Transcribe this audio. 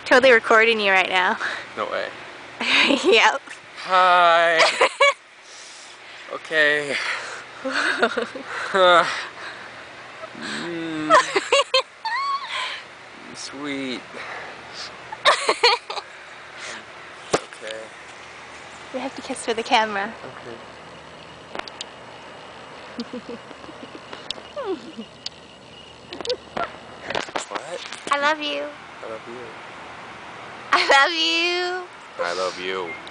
Totally recording you right now. No way. Yep. Hi. Okay. Sweet. Okay. We have to kiss for the camera. Okay. What? I love you. I love you. I love you. I love you.